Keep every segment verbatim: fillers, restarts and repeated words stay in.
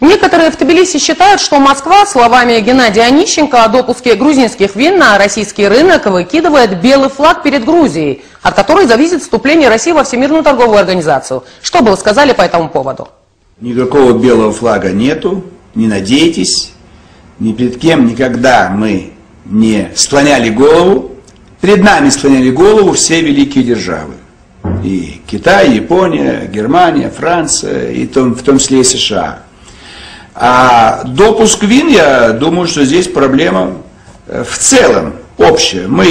Некоторые в Тбилиси считают, что Москва, словами Геннадия Онищенко, о допуске грузинских вин на российский рынок выкидывает белый флаг перед Грузией, от которой зависит вступление России во Всемирную торговую организацию. Что бы вы сказали по этому поводу? Никакого белого флага нету, не надейтесь, ни перед кем никогда мы не склоняли голову. Перед нами склоняли голову все великие державы. И Китай, Япония, Германия, Франция, и том, в том числе и США. А допуск вин, я думаю, что здесь проблема в целом общая. Мы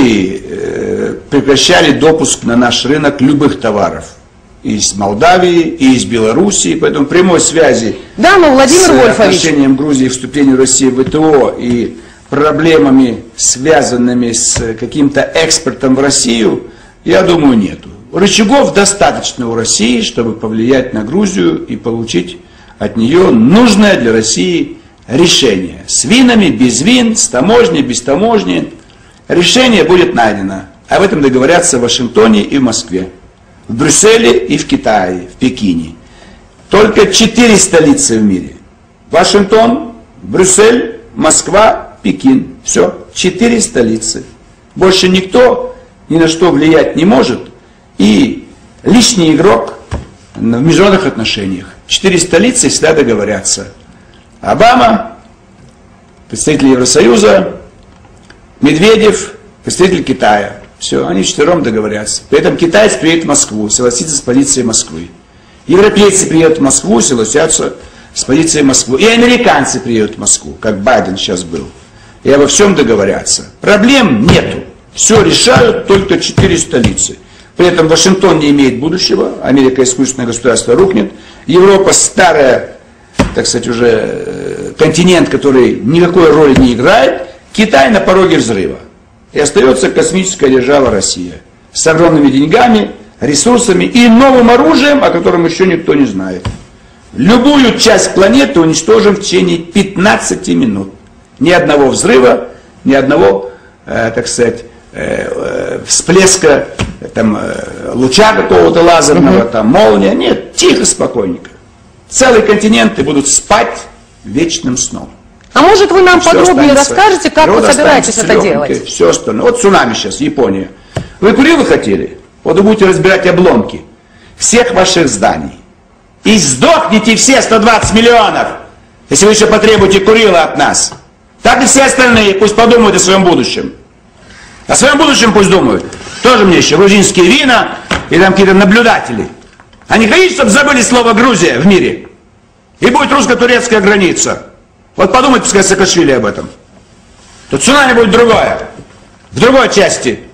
э, прекращали допуск на наш рынок любых товаров. И из Молдавии, и из Белоруссии, поэтому прямой связи да, но, Владимир с Вольфович... отношением Грузии к вступлению России в ВТО и проблемами, связанными с каким-то экспортом в Россию, я думаю, нету. Рычагов достаточно у России, чтобы повлиять на Грузию и получить от нее нужное для России решение. С винами, без вин, с таможней, без таможни. Решение будет найдено. Об этом договорятся в Вашингтоне и в Москве. В Брюсселе и в Китае, в Пекине. Только четыре столицы в мире. Вашингтон, Брюссель, Москва, Пекин. Все, четыре столицы. Больше никто ни на что влиять не может. И лишний игрок в международных отношениях. Четыре столицы всегда договорятся. Обама, представитель Евросоюза, Медведев, представитель Китая. Все, они четвером договорятся. При этом китаец приедет в Москву, согласится с позицией Москвы. Европейцы приедут в Москву, согласятся с позицией Москвы. И американцы приедут в Москву, как Байден сейчас был. И обо всем договорятся. Проблем нету. Все решают только четыре столицы. При этом Вашингтон не имеет будущего, Америка искусственное государство рухнет, Европа старая, так сказать, уже континент, который никакой роли не играет, Китай на пороге взрыва. И остается космическая держава Россия с огромными деньгами, ресурсами и новым оружием, о котором еще никто не знает. Любую часть планеты уничтожим в течение пятнадцати минут. Ни одного взрыва, ни одного, э, так сказать, э, э, всплеска там, э, луча какого-то лазерного, там, молния. Нет, тихо, спокойненько. Целые континенты будут спать вечным сном. А может вы нам все подробнее расскажете, как вы собираетесь это делать? Все остальное. Вот цунами сейчас, Япония. Вы Курилы хотели? Вот вы будете разбирать обломки всех ваших зданий. И сдохните все сто двадцать миллионов, если вы еще потребуете Курилы от нас. Так и все остальные пусть подумают о своем будущем. О своем будущем пусть думают. Тоже мне еще грузинские вина и там какие-то наблюдатели. А не хотите, чтобы забыли слово Грузия в мире? И будет русско-турецкая граница. Вот подумайте, пускай Саакашвили об этом. То цунами будет другое. В другой части